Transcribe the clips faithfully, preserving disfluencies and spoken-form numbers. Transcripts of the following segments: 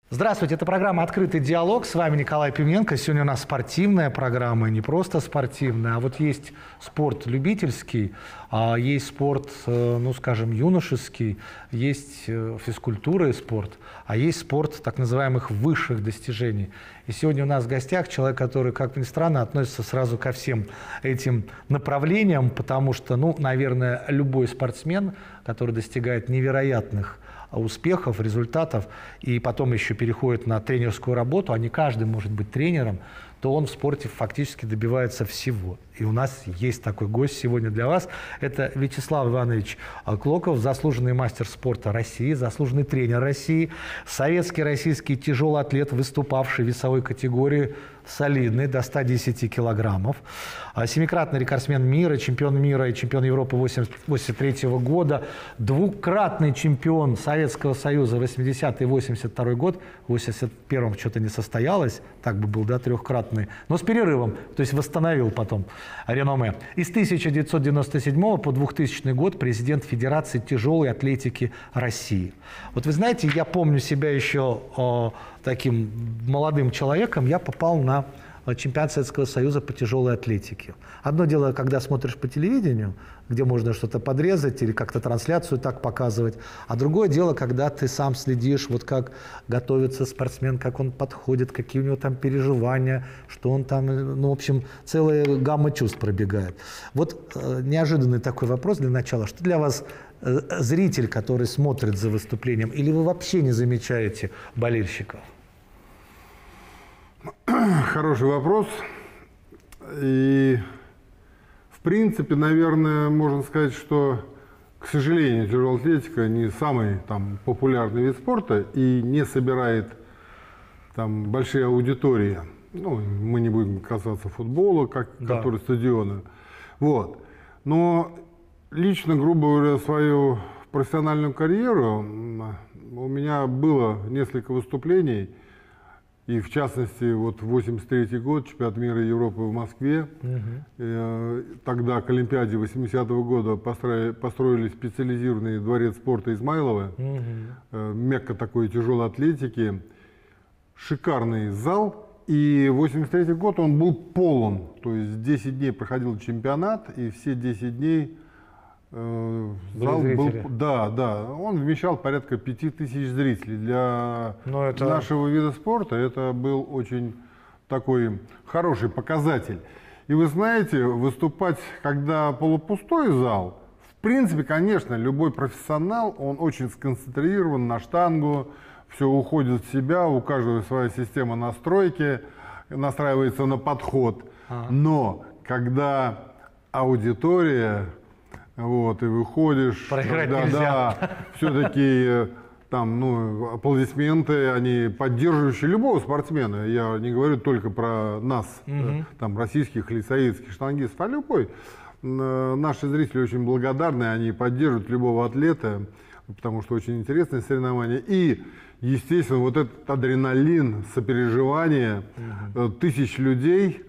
Здравствуйте, это программа «Открытый диалог». С вами Николай Пименко. Сегодня у нас спортивная программа, не просто спортивная, а вот есть спорт любительский, а есть спорт, ну, скажем, юношеский, есть физкультура и спорт, а есть спорт так называемых высших достижений. И сегодня у нас в гостях человек, который, как ни странно, относится сразу ко всем этим направлениям, потому что, ну, наверное, любой спортсмен, который достигает невероятных успехов, результатов, и потом еще переходит на тренерскую работу, а не каждый может быть тренером, то он в спорте фактически добивается всего. И у нас есть такой гость сегодня для вас. Это Вячеслав Иванович Клоков, заслуженный мастер спорта России, заслуженный тренер России, советский российский тяжелый атлет, выступавший в весовой категории солидный, до ста десяти килограммов, семикратный рекордсмен мира, чемпион мира и чемпион Европы восемьдесят третьего года, двукратный чемпион Советского Союза восьмидесятый и восемьдесят второй год, в восемьдесят первом что-то не состоялось, так бы был, да, трехкратный, но с перерывом, то есть восстановил потом реноме. И с тысяча девятьсот девяносто седьмого по двухтысячный год президент Федерации тяжелой атлетики России. Вот вы знаете, я помню себя еще о, таким молодым человеком, я попал на чемпионат Советского Союза по тяжелой атлетике. Одно дело, когда смотришь по телевидению, где можно что-то подрезать или как-то трансляцию так показывать, а другое дело, когда ты сам следишь, вот как готовится спортсмен, как он подходит, какие у него там переживания, что он там, ну, в общем, целая гамма чувств пробегает. Вот э, неожиданный такой вопрос для начала. Что для вас э, зритель, который смотрит за выступлением, или вы вообще не замечаете болельщиков? Хороший вопрос. И, в принципе, наверное, можно сказать, что, к сожалению, тяжелая атлетика не самый там популярный вид спорта и не собирает там большие аудитории. Ну, мы не будем касаться футбола, как, да. который стадионы. Вот. Но лично, грубо говоря, свою профессиональную карьеру у меня было несколько выступлений. И в частности, вот восемьдесят третий год, чемпионат мира и Европы в Москве. Uh-huh. Тогда к Олимпиаде восьмидесятого года построили, построили специализированный дворец спорта Измайлова. Uh-huh. Мекка такой тяжелой атлетики. Шикарный зал. И восемьдесят третий год он был полон. То есть десять дней проходил чемпионат, и все десять дней э, зал был... Да, да. Он вмещал порядка пяти тысяч зрителей. Для это... нашего вида спорта это был очень такой хороший показатель. И вы знаете, выступать, когда полупустой зал, в принципе, конечно, любой профессионал, он очень сконцентрирован на штангу, все уходит в себя, у каждого своя система настройки, настраивается на подход. А-а. Но когда аудитория, вот, и выходишь, проиграть когда, нельзя. Да, все-таки там, ну, аплодисменты, они поддерживающие любого спортсмена. Я не говорю только про нас, угу. там, российских или советских штангистов, а любой. Наши зрители очень благодарны, они поддерживают любого атлета, потому что очень интересное соревнование. И, естественно, вот этот адреналин, сопереживание угу. тысяч людей,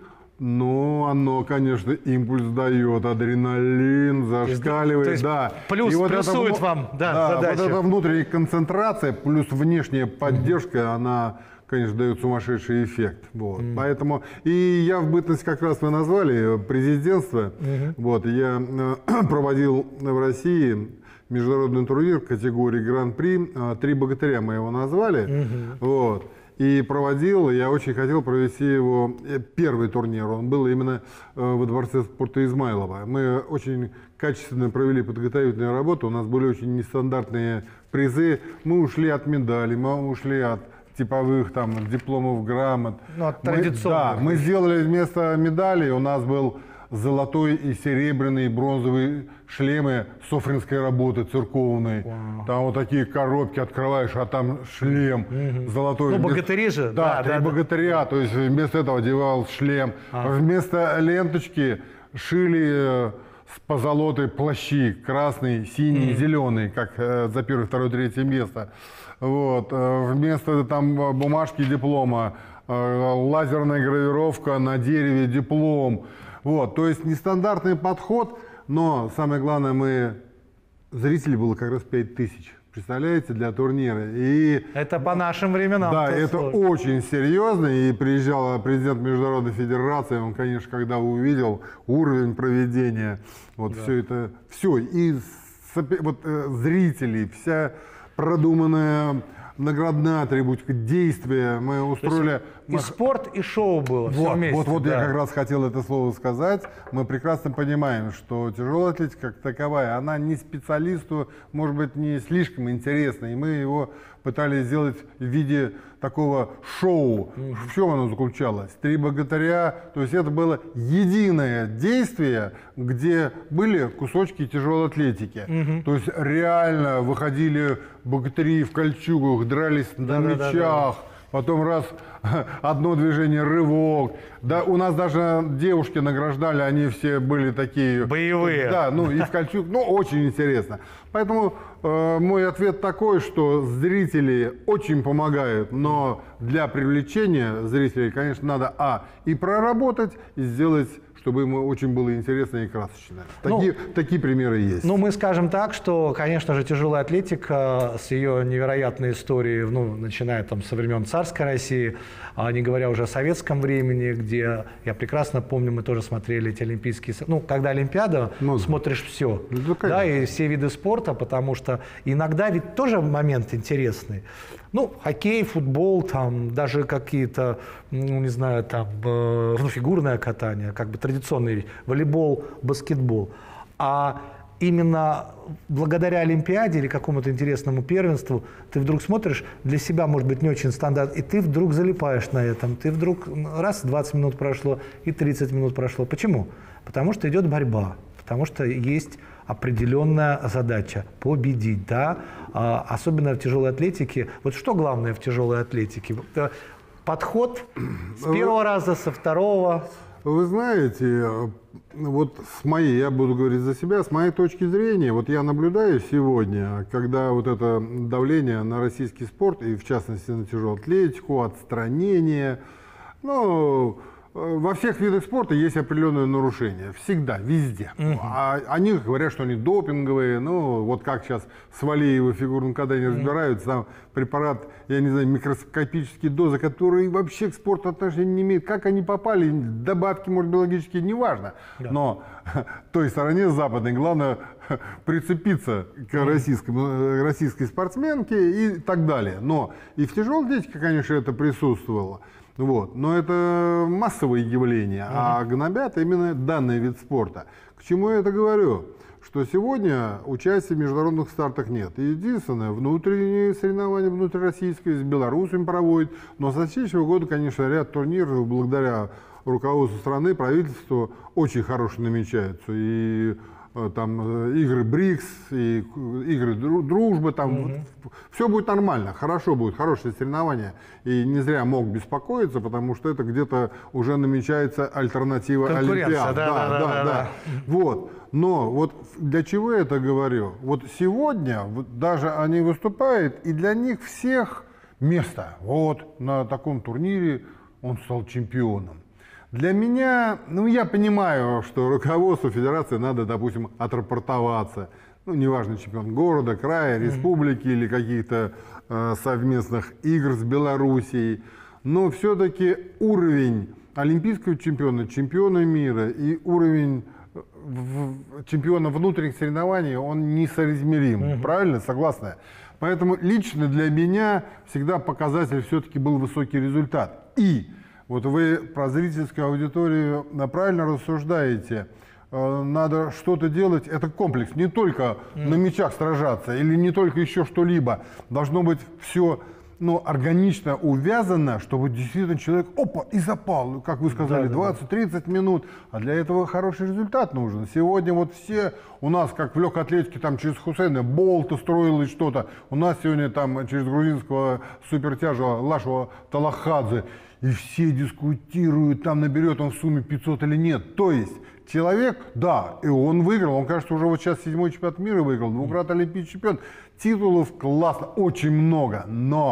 но оно, конечно, импульс дает, адреналин зашкаливает, то есть, да. Плюс, и вот плюсует это, вам, да, да, задача. Вот эта внутренняя концентрация плюс внешняя поддержка, mm-hmm. она, конечно, дает сумасшедший эффект. Вот. Mm-hmm. Поэтому, и я в бытность, как раз вы назвали, президентство, mm-hmm. вот, я э, проводил в России международный турнир в категории Гран-при, «Три богатыря» мы его назвали, mm-hmm. вот. И проводил, я очень хотел провести его, первый турнир, он был именно во Дворце спорта Измайлова. Мы очень качественно провели подготовительную работу, у нас были очень нестандартные призы. Мы ушли от медалей, мы ушли от типовых там дипломов, грамот. Ну, от традиционных. Мы, да, мы сделали вместо медалей, у нас был золотой и серебряный, и бронзовые шлемы софринской работы, церковной. Wow. Там вот такие коробки открываешь, а там шлем mm-hmm. золотой. Ну, богатыри же. Да, да, три да, богатыря. Да. То есть вместо этого одевал шлем. А. Вместо ленточки шили с позолотой плащи. Красный, синий, mm-hmm. зеленый, как э, за первое, второе, третье место. Вот. Вместо там бумажки диплома э, лазерная гравировка на дереве, диплом. Вот, то есть нестандартный подход, но самое главное, мы зрителей было как раз пять тысяч. Представляете, для турнира. И Это по нашим временам. да, это сложно. очень серьезно. И приезжал президент Международной Федерации, он, конечно, когда увидел уровень проведения, вот Да. все это, все, и сопе- вот, э, зрители, вся продуманная наградная атрибутика, действия мы устроили. И спорт, и шоу было. всё Вот, вместе, вот, вот да. я как раз хотел это слово сказать. Мы прекрасно понимаем, что тяжелая атлетика как таковая, она не специалисту, может быть, не слишком интересна. И мы его пытались сделать в виде такого шоу. В чем оно заключалось? Три богатыря. То есть это было единое действие, где были кусочки тяжелой атлетики. То есть реально выходили богатыри в кольчугах, дрались на Да-да-да-да. мечах. Потом раз одно движение, рывок. Да, у нас даже девушки награждали, они все были такие... Боевые. Да, ну и в кольчуг, ну очень интересно. Поэтому э, мой ответ такой, что зрители очень помогают, но для привлечения зрителей, конечно, надо, а, и проработать, и сделать, чтобы ему очень было интересно и красочно. Такие, Ну, такие примеры есть. Ну, мы скажем так, что, конечно же, тяжелая атлетика с ее невероятной историей, ну, начиная там со времен царской России, а не говоря уже о советском времени, где, я прекрасно помню, мы тоже смотрели эти олимпийские... с- Ну, когда Олимпиада, Ну, смотришь все, ну, конечно. да, и все виды спорта, потому что иногда ведь тоже момент интересный. Ну, хоккей, футбол, там, даже какие-то, ну, не знаю, там, э, ну, фигурное катание, как бы традиционные вещи, волейбол, баскетбол. А именно благодаря Олимпиаде или какому-то интересному первенству ты вдруг смотришь, для себя, может быть, не очень стандарт, и ты вдруг залипаешь на этом. Ты вдруг, раз, двадцать минут прошло, и тридцать минут прошло. Почему? Потому что идет борьба, потому что есть определенная задача – победить, да, а, особенно в тяжелой атлетике. Вот что главное в тяжелой атлетике? Вот, э, подход с первого раза, со второго. Вы знаете, вот с моей, я буду говорить за себя, с моей точки зрения, вот я наблюдаю сегодня, когда вот это давление на российский спорт, и в частности на тяжелую атлетику, отстранение, ну, во всех видах спорта есть определенные нарушения. Всегда, везде. Uh-huh. А они говорят, что они допинговые. Ну, вот как сейчас с Валеевой в фигурном катании uh-huh. разбираются. Там препарат, я не знаю, микроскопические дозы, которые вообще к спорту отношения не имеют. Как они попали, добавки, может, биологические, неважно. Yeah. Но той стороне западной главное прицепиться к российскому, российской спортсменке и так далее. Но и в тяжелой атлетике, конечно, это присутствовало. Вот. Но это массовые явления, uh-huh. а гнобят именно данный вид спорта. К чему я это говорю? Что сегодня участия в международных стартах нет. И единственное, внутренние соревнования внутрироссийские с белорусами проводят. Но с следующего года, конечно, ряд турниров благодаря руководству страны, правительству очень хорошие намечаются. И там игры БРИКС, и игры дружбы, там mm-hmm. вот, все будет нормально, хорошо будет, хорошее соревнование. И не зря МОК беспокоится, потому что это где-то уже намечается альтернатива Олимпиад. Да, да, да, да, да, да. Вот. Но вот для чего я это говорю? Вот сегодня вот даже они выступают, и для них всех место. Вот на таком турнире он стал чемпионом. Для меня, ну, я понимаю, что руководству федерации надо, допустим, отрапортоваться. Ну, неважно, чемпион города, края, республики mm-hmm. или каких-то э, совместных игр с Белоруссией. Но все-таки уровень олимпийского чемпиона, чемпиона мира и уровень в, чемпиона внутренних соревнований, он несоизмерим. Mm-hmm. Правильно? Согласны? Поэтому лично для меня всегда показатель все-таки был высокий результат. И вот вы про зрительскую аудиторию правильно рассуждаете. Надо что-то делать. Это комплекс. Не только mm. на мячах сражаться или не только еще что-либо. Должно быть все, ну, органично увязано, чтобы действительно человек, опа, и запал. Как вы сказали, да, двадцать-тридцать минут. А для этого хороший результат нужен. Сегодня вот все у нас, как в легкой атлетике, там через Хусейна Болта строилось что-то. У нас сегодня там через грузинского супертяжа Лашева Талахадзе. И все дискутируют, там наберет он в сумме пятьсот или нет. То есть человек, да, и он выиграл, он, кажется, уже вот сейчас седьмой чемпионат мира выиграл, двукратный олимпийский чемпион. Титулов классно, очень много, но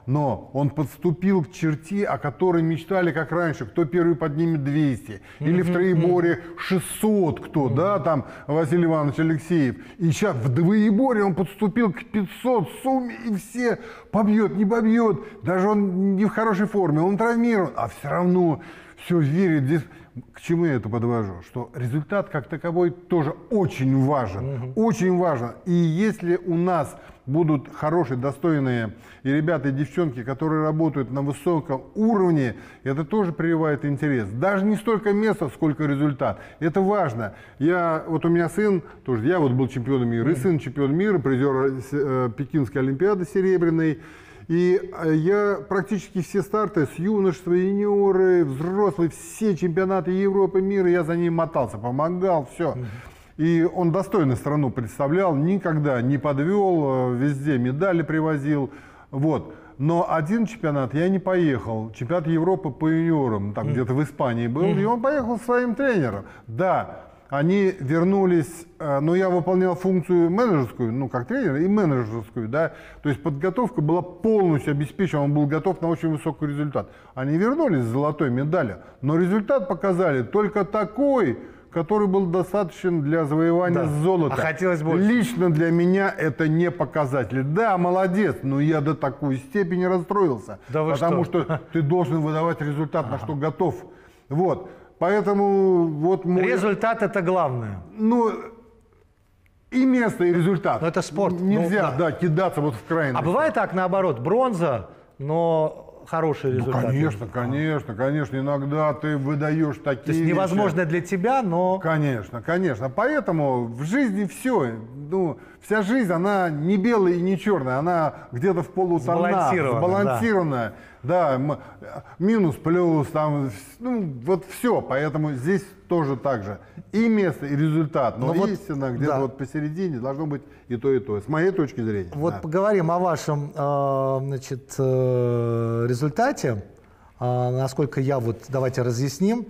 но он подступил к черте, о которой мечтали как раньше. Кто первый поднимет двести, или в троеборе шестьсот, кто, да, там Василий Иванович Алексеев. И сейчас в двоеборе он подступил к пятьсот в сумме, и все побьет, не побьет. Даже он не в хорошей форме, он травмирован, а все равно все верит. Здесь к чему я это подвожу? Что результат как таковой тоже очень важен, угу. очень важен. И если у нас будут хорошие, достойные и ребята, и девчонки, которые работают на высоком уровне, это тоже прививает интерес. Даже не столько места, сколько результат. Это важно. Я, вот у меня сын, тоже, я вот был чемпионом мира, и сын чемпион мира, призер э, Пекинской олимпиады серебряной. И я практически все старты с юношества, юниоры, взрослые, все чемпионаты Европы, мира, я за ним мотался, помогал, все. И он достойно страну представлял, никогда не подвел, везде медали привозил. Вот. Но один чемпионат я не поехал, чемпионат Европы по юниорам, там mm. где-то в Испании был, mm. и он поехал со своим тренером. Да, они вернулись, но я выполнял функцию менеджерскую, ну, как тренер, и менеджерскую, да. То есть подготовка была полностью обеспечена, он был готов на очень высокий результат. Они вернулись с золотой медалью, но результат показали только такой, который был достаточен для завоевания да. золота. А хотелось больше. Лично для меня это не показатель. Да, молодец, но я до такой степени расстроился. Да вы потому что? что ты должен выдавать результат, ага. на что готов. Вот. Поэтому вот мой... Результат это главное. Ну, и место, и результат. Но это спорт. Нельзя, ну, да. да, кидаться вот в крайность. А бывает так наоборот, бронза, но хороший результат. Ну, конечно, конечно, конечно. Иногда ты выдаешь такие То есть невозможно вещи. Для тебя, но... Конечно, конечно. Поэтому в жизни все. Ну, вся жизнь, она не белая и не черная. Она где-то в полутонах. Сбалансированная. Сбалансированная. Да. да, минус, плюс, там, ну, вот все. Поэтому здесь тоже так же. И место, и результат. Но, Но истина вот, где-то да. вот посередине должно быть и то, и то. С моей точки зрения. Вот да. поговорим о вашем э, значит, э, результате. Э, насколько я, вот давайте разъясним.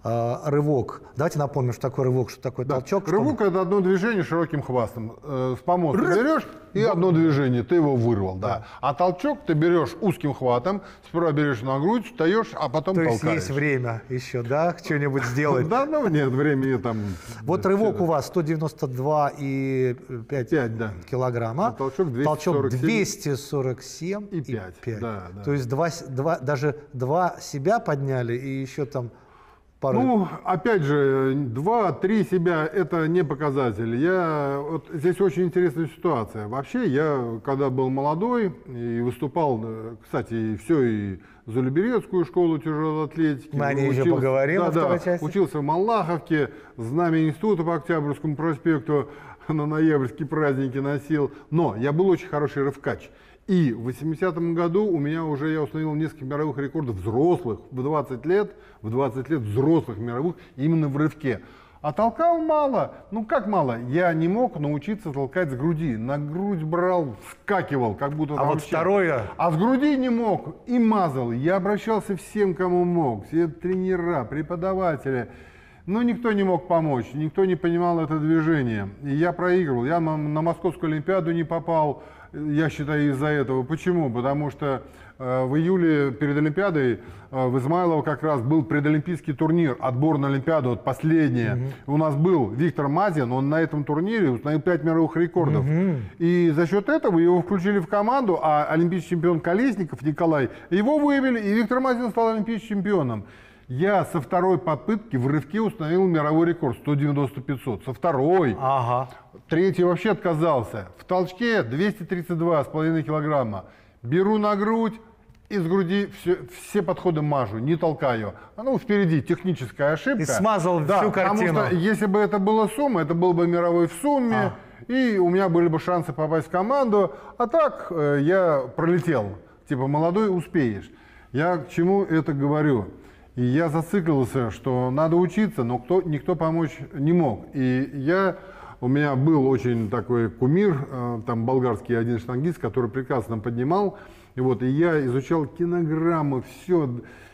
Рывок. Давайте напомним, что такое рывок, что такое да. толчок. Рывок чтобы... это одно движение широким хвостом. С помоста Ры... берешь и одно движение, ты его вырвал. Да. Да. А толчок ты берешь узким хватом, сперва берешь на грудь, встаешь, а потом То толкаешь. То есть есть время еще, да, что-нибудь сделать? Да, ну нет, времени там... Вот рывок у вас сто девяносто два и пять килограмма. Толчок двести сорок семь и пять. То есть даже два себя подняли и еще там... Порой. Ну, опять же, два-три себя – это не показатель. Я, вот здесь очень интересная ситуация. Вообще, я, когда был молодой и выступал, кстати, все, и за Люберецкую школу тяжелой атлетики. Мы о ней еще поговорим да, во второй да, части. Учился в Малаховке, знамя института по Октябрьскому проспекту на ноябрьские праздники носил. Но я был очень хороший рывкач. И в восьмидесятом году у меня уже, я установил несколько мировых рекордов взрослых, в двадцать лет, в двадцать лет взрослых мировых, именно в рывке. А толкал мало. Ну как мало? Я не мог научиться толкать с груди. На грудь брал, вскакивал, как будто А там вот вообще... второе... А с груди не мог и мазал. Я обращался всем, кому мог. Все тренера, преподаватели. Но никто не мог помочь, никто не понимал это движение. И я проигрывал. Я на, на Московскую олимпиаду не попал. Я считаю, из-за этого. Почему? Потому что э, в июле перед Олимпиадой э, в Измайлово как раз был предолимпийский турнир, отбор на Олимпиаду, вот последняя. Mm-hmm. У нас был Виктор Мазин, он на этом турнире установил пять мировых рекордов. Mm-hmm. И за счет этого его включили в команду, а олимпийский чемпион Колесников Николай, его вывели, и Виктор Мазин стал олимпийским чемпионом. Я со второй попытки в рывке установил мировой рекорд сто девяносто пятьсот. Со второй. Ага. Третий вообще отказался. В толчке двести тридцать два с половиной килограмма. Беру на грудь и с груди все, все подходы мажу, не толкаю. Ну, впереди техническая ошибка. И смазал да, всю картину. Потому что если бы это была сумма, это был бы мировой в сумме. А. И у меня были бы шансы попасть в команду. А так э, я пролетел. Типа, молодой, успеешь. Я к чему это говорю? И я зациклился, что надо учиться, но кто, никто помочь не мог. И я, у меня был очень такой кумир, э, там болгарский один штангист, который прекрасно поднимал. И, вот, и я изучал кинограммы, все.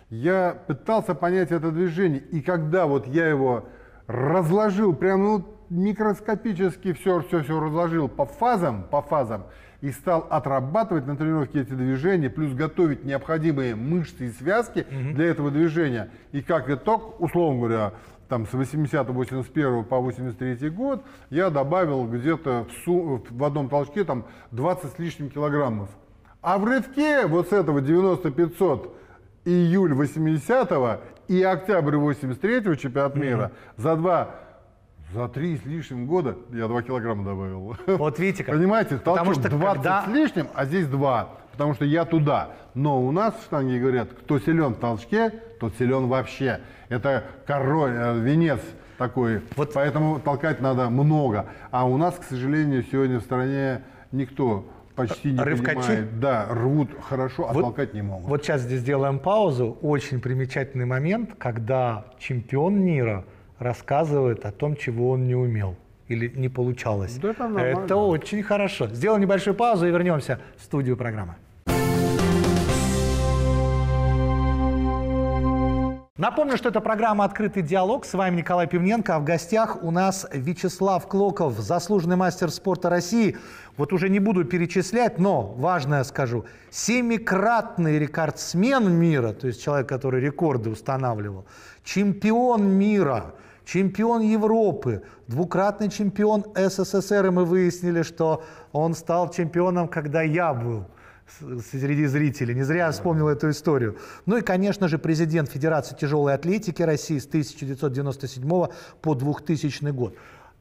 Я пытался понять это движение. И когда вот я его разложил, прям ну, микроскопически все, все, все разложил по фазам, по фазам, и стал отрабатывать на тренировке эти движения, плюс готовить необходимые мышцы и связки mm-hmm. для этого движения. И как итог, условно говоря, там, с восьмидесятого, восемьдесят первого по восемьдесят третий год я добавил где-то в, су- в одном толчке там, двадцать с лишним килограммов. А в рывке вот с этого девяносто пятьсот июль восьмидесятого и октябрь восемьдесят третьего чемпионат мира mm-hmm. за два, за три с лишним года я два килограмма добавил. Вот видите как. Понимаете, толчок что двадцать когда... с лишним, а здесь два, потому что я туда. Но у нас в штанге говорят, кто силен в толчке, тот силен вообще. Это король, венец такой, вот. Поэтому толкать надо много. А у нас, к сожалению, сегодня в стране никто почти не Рывкачи? понимает. Да, рвут хорошо, а вот, толкать не могут. Вот сейчас здесь сделаем паузу. Очень примечательный момент, когда чемпион мира рассказывает о том, чего он не умел или не получалось. Да, это это очень хорошо. Сделаем небольшую паузу и вернемся в студию программы. Напомню, что это программа «Открытый диалог». С вами Николай Пивненко, а в гостях у нас Вячеслав Клоков, заслуженный мастер спорта России. Вот уже не буду перечислять, но важное скажу. Семикратный рекордсмен мира, то есть человек, который рекорды устанавливал, чемпион мира, чемпион Европы, двукратный чемпион СССР. И мы выяснили, что он стал чемпионом, когда я был среди зрителей. Не зря я вспомнил эту историю. Ну и, конечно же, президент Федерации тяжелой атлетики России с тысяча девятьсот девяносто седьмого по двухтысячный год.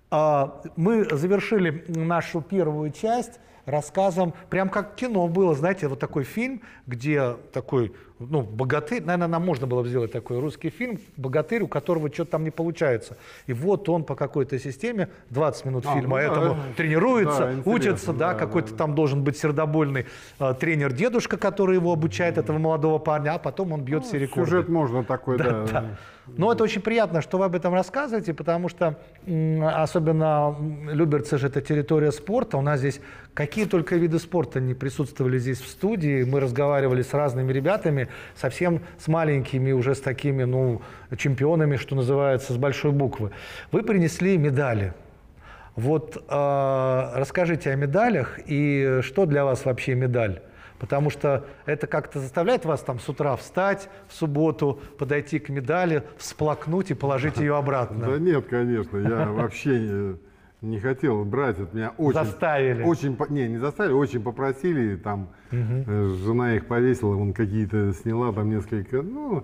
Мы завершили нашу первую часть рассказом, прям как кино было, знаете, вот такой фильм, где такой, ну, богатырь, наверное, нам можно было бы сделать такой русский фильм, богатырь, у которого что-то там не получается. И вот он по какой-то системе, двадцать минут а, фильма, ну, этому да, тренируется, да, учится, да, да, какой-то да, там да. должен быть сердобольный э, тренер-дедушка, который его обучает, этого молодого парня, а потом он бьет ну, все рекорды. Сюжет можно такой, да. да. да. Но это очень приятно, что вы об этом рассказываете, потому что особенно Люберцы же это территория спорта. У нас здесь какие только виды спорта не присутствовали здесь в студии. Мы разговаривали с разными ребятами, совсем с маленькими, уже с такими, ну, чемпионами, что называется, с большой буквы. Вы принесли медали. Вот э, расскажите о медалях и что для вас вообще медаль? Потому что это как-то заставляет вас там с утра встать в субботу, подойти к медали, всплакнуть и положить ее обратно. Да нет, конечно, я вообще не хотел брать. От меня очень заставили. Очень, не, не заставили, очень попросили. Там жена их повесила, он какие-то сняла, там несколько. Ну,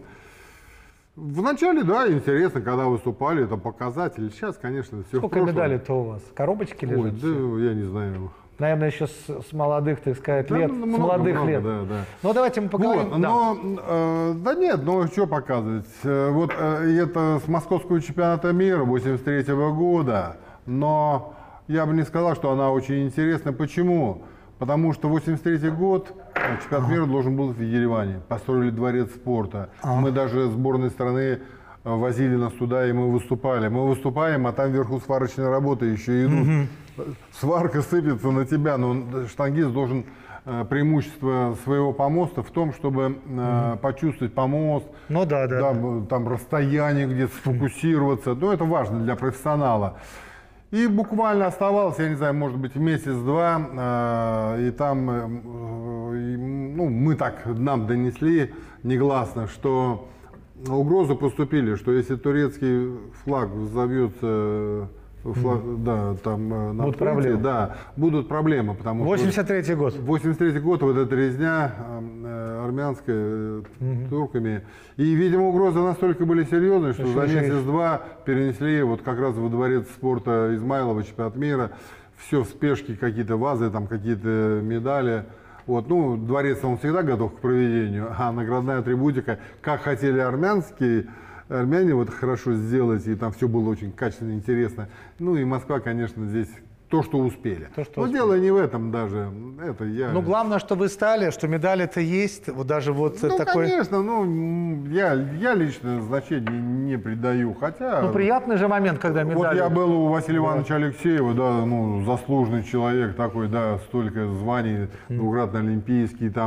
вначале, да, интересно, когда выступали, это показатель. Сейчас, конечно, все. Сколько медалей-то у вас? Коробочки лежат? Ой, да, я не знаю. Наверное, еще с, с молодых, так сказать, да, лет, много, с молодых много, лет. Да, да. Ну, давайте мы поговорим. Вот, да. Но, э, да нет, ну что показывать. Вот э, это с московского чемпионата мира восемьдесят третьего года, но я бы не сказал, что она очень интересна. Почему? Потому что восемьдесят третий год чемпионат ага. мира должен был в Ереване. Построили дворец спорта. Ага. Мы даже сборной страны возили нас туда, и мы выступали. Мы выступаем, а там вверху сварочные работы еще идут. Угу. Сварка сыпется на тебя, но штангист должен э, преимущество своего помоста в том, чтобы э, угу. почувствовать помост, ну, да, да, да, да. там расстояние где-то сфокусироваться. Ну, это важно для профессионала. И буквально оставалось, я не знаю, может быть, месяц-два, э, и там, э, э, ну, мы так нам донесли негласно, что угрозы поступили, что если турецкий флаг взовьется, флаг, mm. да, там на будут фронте, проблемы. Да, будут проблемы, потому восемьдесят третий что... год. восемьдесят третий год, вот эта резня э, армянская, mm-hmm. турками. И, видимо, угрозы настолько были серьезные, что за месяц-два перенесли вот как раз во дворец спорта Измайлова, чемпионат мира, все в спешке, какие-то вазы, там какие-то медали. Вот, ну, дворец он всегда готов к проведению, а наградная атрибутика, как хотели армянские, армяне вот хорошо сделать, и там все было очень качественно, интересно. Ну и Москва, конечно, здесь то, что успели. То, что Но успели. Дело не в этом даже. Это я... Ну, главное, что вы стали, что медали-то есть, вот даже вот ну, такой... конечно, ну, я, я лично значения не придаю, хотя... Ну, приятный же момент, когда медали... Вот я был у Василия Ивановича Алексеева, да, ну, заслуженный человек такой, да, столько званий, двукратно олимпийский, там,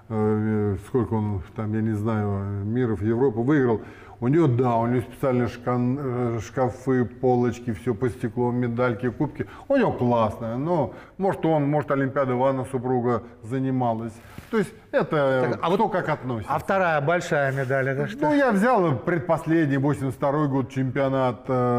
э, сколько он там, я не знаю, миров, Европу выиграл. У него, да, у него специальные шкан, шкафы, полочки, все по стеклу, медальки, кубки. У него классно, но может он, может Олимпиада Ивана супруга занималась. То есть это Так, а кто вот, как относится. А вторая большая медаль, это что? Ну, я взял предпоследний, восемьдесят второй год, чемпионат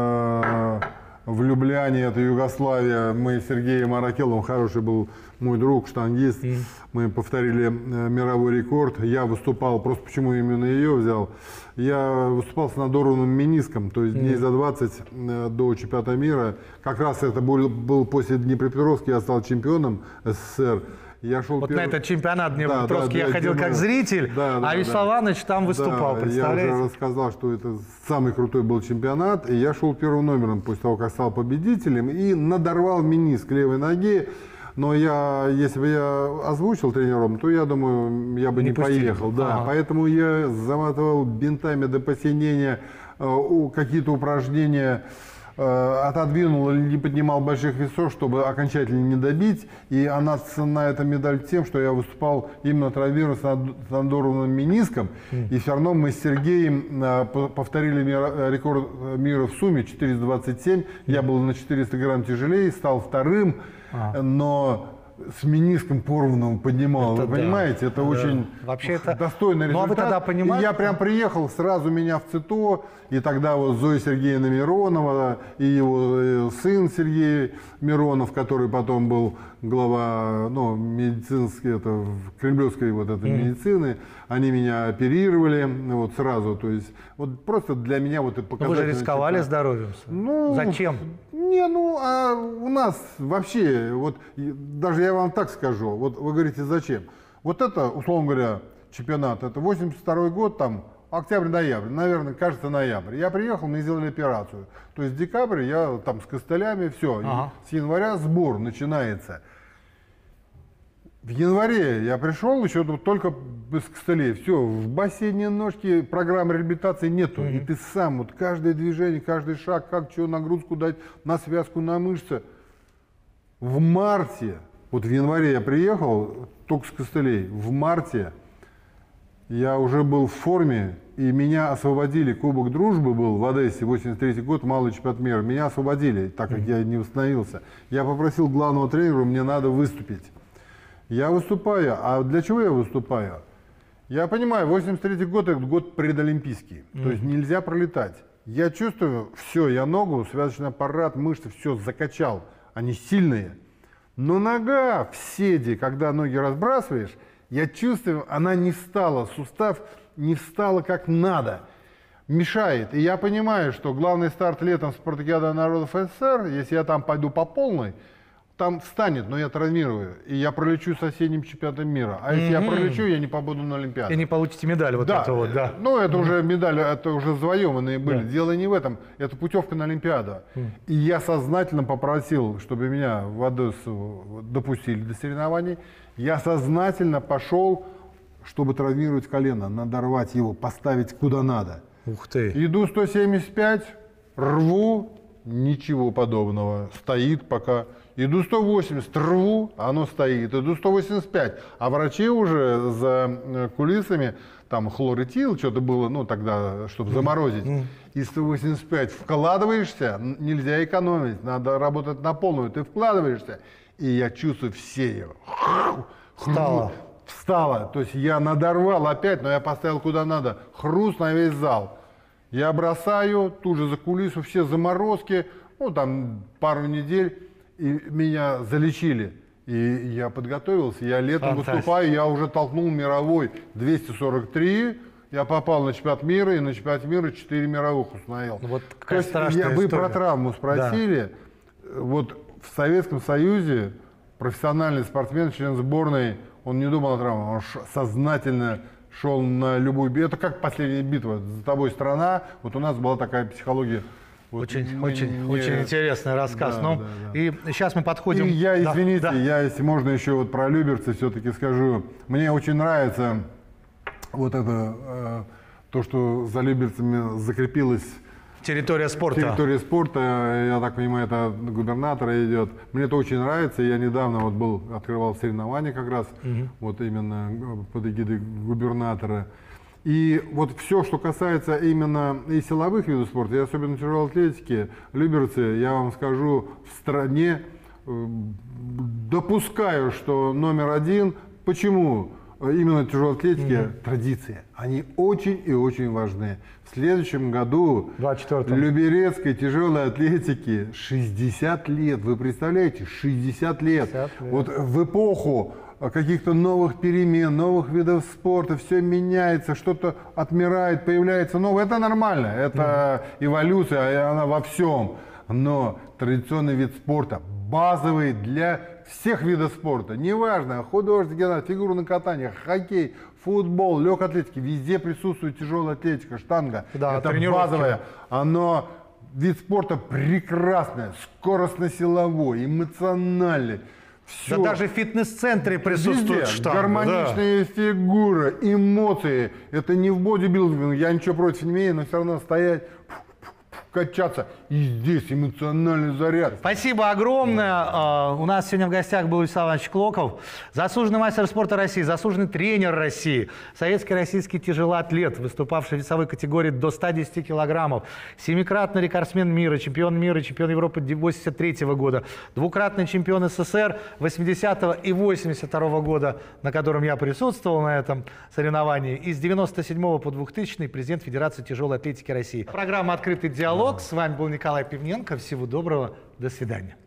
э, в Любляне, это Югославия. Мы с Сергеем Аракеловым, хороший был мой друг, штангист. Mm. Мы повторили э, мировой рекорд. Я выступал, просто почему именно ее взял. Я выступал с надорванным мениском, то есть mm. дней за двадцать э, до чемпионата мира. Как раз это был, был после Днепропетровска, я стал чемпионом СССР. Я шел вот первый... на этот чемпионат Днепропетровский да, да, я ходил как зритель, да, да, а Вячеслав да. Иванович там выступал, да, представляете? Я уже рассказал, что это самый крутой был чемпионат, и я шел первым номером после того, как стал победителем, и надорвал мениск левой ноги. Но я, если бы я озвучил тренером, то я думаю, я бы не, не поехал. Да. Ага. Поэтому я заматывал бинтами до посинения, э, какие-то упражнения отодвинул или не поднимал больших весов, чтобы окончательно не добить. И она цена эта медаль тем, что я выступал именно травмирован с надорванным мениском. Mm. И все равно мы с Сергеем повторили рекорд мира в сумме четыреста двадцать семь. Mm. Я был на четыреста грамм тяжелее, стал вторым. Ah. Но с мениском порванным поднимал. Это Вы да. понимаете, это да. очень Вообще это... достойный результат. Ну, а вы тогда понимаете? И я прям приехал, сразу меня в ЦИТО, и тогда вот Зоя Сергеевна Миронова и его сын Сергей Миронов, который потом был глава, ну, медицинской, это, кремлевской вот этой mm. медицины, они меня оперировали вот сразу, то есть вот просто для меня вот это показательно. Вы же рисковали здоровьем? Ну, зачем? Не, ну, а у нас вообще, вот даже я вам так скажу, вот вы говорите, зачем? Вот это, условно говоря, чемпионат, это восемьдесят второй год, там, октябрь-ноябрь, наверное, кажется, ноябрь. Я приехал, мне сделали операцию. То есть в декабре я там с костылями, все, ага. с января сбор начинается. В январе я пришел еще только без костылей. Все, в бассейне ножки программы реабилитации нету. Mm-hmm. И ты сам, вот каждое движение, каждый шаг, как что нагрузку дать на связку, на мышцы. В марте, вот в январе я приехал, только с костылей. В марте я уже был в форме, и меня освободили. Кубок дружбы был в Одессе, восемьдесят третий год, малый чемпионат мира. Меня освободили, так как mm-hmm. я не восстановился. Я попросил главного тренера, мне надо выступить. Я выступаю. А для чего я выступаю? Я понимаю, восемьдесят третий год – это год предолимпийский. Mm-hmm. То есть нельзя пролетать. Я чувствую, все, я ногу, связочный аппарат, мышцы, все закачал. Они сильные. Но нога в седе, когда ноги разбрасываешь, я чувствую, она не встала, сустав не встала как надо. Мешает. И я понимаю, что главный старт летом Спартакиада народов СССР, если я там пойду по полной, там встанет, но я травмирую, и я пролечу соседним чемпионатом мира. А если mm-hmm. я пролечу, я не побуду на Олимпиаде. И не получите медаль вот да. эту вот, да. Ну, это mm-hmm. уже медаль, это уже завоеванные были. Да. Дело не в этом, это путевка на Олимпиаду. Mm-hmm. И я сознательно попросил, чтобы меня в Одессу допустили до соревнований. Я сознательно пошел, чтобы травмировать колено, надорвать его, поставить куда надо. Ух ты. Иду сто семьдесят пять, рву, ничего подобного, стоит пока. Иду сто восемьдесят, рву, оно стоит. Иду сто восемьдесят пять, а врачи уже за кулисами, там хлорэтил, что-то было, ну тогда, чтобы заморозить. Mm. И сто восемьдесят пять вкладываешься, нельзя экономить, надо работать на полную. Ты вкладываешься, и я чувствую все ее. Встала. Встала. То есть я надорвал опять, но я поставил куда надо. Хруст на весь зал. Я бросаю, тут же за кулису все заморозки, ну там пару недель. И меня залечили. И я подготовился. Я летом выступаю, я уже толкнул мировой двести сорок три. Я попал на чемпионат мира, и на чемпионате мира четыре мировых установил. Вот То есть я, вы про травму спросили. Да. Вот в Советском Союзе профессиональный спортсмен, член сборной, он не думал о травмах, он сознательно шел на любую битву. Это как последняя битва. За тобой страна. Вот у нас была такая психология. Вот очень, очень, не... очень интересный рассказ. Да, ну, да, да. И сейчас мы подходим... И я, извините, да, да. я, если можно, еще вот про люберцы все-таки скажу. Мне очень нравится вот это, э, то, что за люберцами закрепилось Территория спорта. Территория спорта, я так понимаю, это от губернатора идет. Мне это очень нравится. Я недавно вот был, открывал соревнования как раз, угу. вот именно под эгидой губернатора. И вот все, что касается именно и силовых видов спорта, и особенно тяжелой атлетики, люберцы, я вам скажу, в стране э, допускаю, что номер один. Почему? Именно тяжелой атлетики mm-hmm. традиции. Они очень и очень важны. В следующем году люберецкой тяжелой атлетики шестьдесят лет. Вы представляете? шестьдесят лет. шестьдесят лет. Вот в эпоху каких-то новых перемен, новых видов спорта, все меняется, что-то отмирает, появляется новое. Это нормально, это mm-hmm. эволюция, она во всем. Но традиционный вид спорта, базовый для всех видов спорта, неважно, художественный, фигурное катание, хоккей, футбол, легкая атлетика, везде присутствует тяжелая атлетика, штанга. Да, это базовое. Оно, вид спорта прекрасный, скоростно-силовой, эмоциональный. Все. Да даже в фитнес-центре присутствует везде. Штанга. Гармоничные да. фигуры, эмоции. Это не в бодибилдинге, я ничего против не имею, но все равно стоять, качаться. И здесь эмоциональный заряд. Спасибо огромное. У нас сегодня в гостях был Вячеслав Иванович Клоков, заслуженный мастер спорта России, заслуженный тренер России, советский российский тяжелоатлет, выступавший в весовой категории до ста десяти килограммов, семикратный рекордсмен мира, чемпион мира, чемпион Европы восемьдесят третьего года, двукратный чемпион СССР восьмидесятого и восемьдесят второго года, на котором я присутствовал на этом соревновании, и с девяносто седьмого по двухтысячный президент Федерации тяжелой атлетики России. Программа «Открытый диалог». С вами был Николай Пивненко. Всего доброго. До свидания.